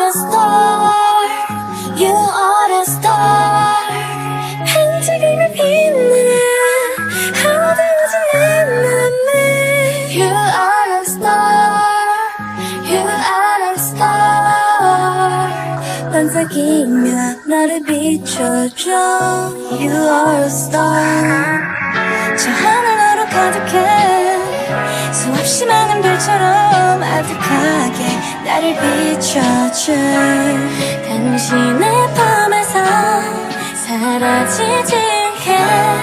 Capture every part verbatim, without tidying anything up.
a star, you are a star. 반짝이는 빛나 어두워진 내 맘에. You are a star, you are a star. 반짝이며 나를 비춰줘. You are a star. 저 하늘로 가득해 수없이 많은 별처럼 아득하게 나를 비춰줘. 당신의 품에서 사라지지 않게.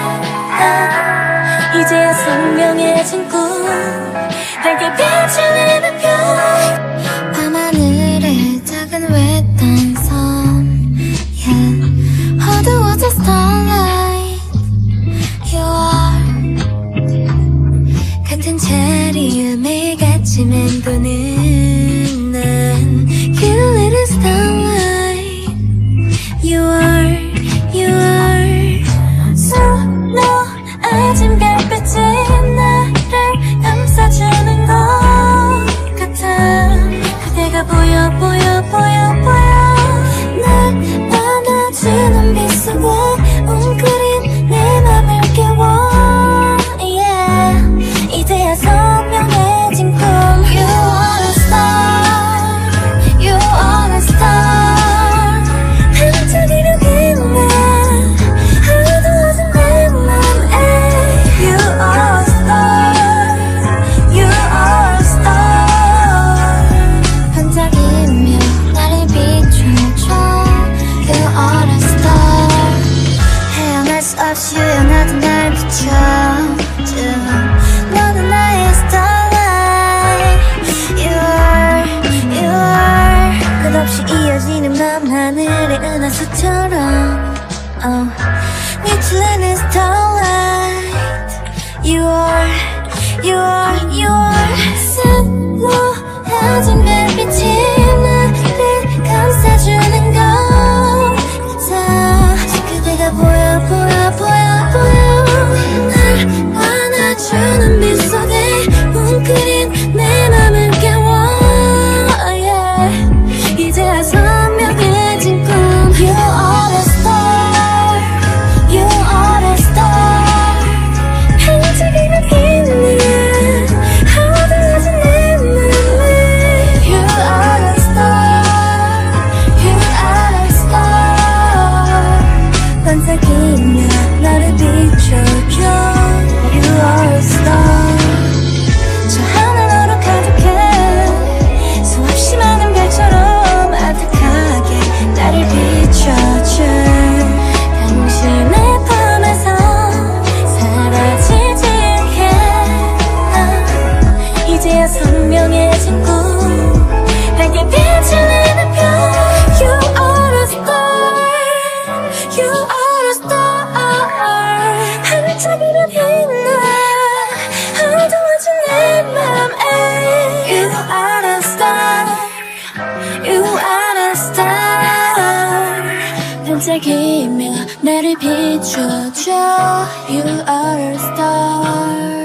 아, 이제야 선명해진 꿈 밝게 비추는 별. 밤하늘에 작은 외딴섬, yeah. 어두워진 starlight. You are 같은 자리에 매일같이 맴도는 난 cute little starlight. You are, you are 수놓아진 별빛이 나를 감싸주는 것 같아. 그대가 보여 보여 보여 보여. 날 안아주는 빛 속에 웅크린 내 맘을 깨워. 이제야 선명해진 꿈. You are a star, you are a star. 반짝이려 빛나 어두워진 내 맘에. You are a star, you are a star. 반짝이며 나를 비춰줘. You are a star. 헤어날 수 없이 유연하던 날 비춰줘. 너는 나의 starlight. You are, you are 끝없이 이어지는 밤 하늘의 은하수처럼. oh. 미치는 starlight. You are, you are, you are 수놓아진 별빛이 나를 감싸주는 것 같아. 그대가 보여 보여 보여 보여. 날 안아주는 빛 속에 웅크린 내 맘을 깨워. yeah. 이제야 선명해진 꿈. You are a star, you are a star. 반짝이는 빛나 어두워진 내 맘에. You are a star, you are a star. 반짝이며 나를 비춰줘. You are a star. 저 하늘로 가득해 수없이 많은 별처럼 아득하게 나를 비춰줘. 당신의 품에서 사라지지 않게. 아, 이제야 선명해진 꿈 밝게 비추는 별. You are a star, you are a star. 반짝이며 빛나 어두워진 내 맘에. You are a star, you are a star. 반짝이며 나를 비춰줘. You are a star.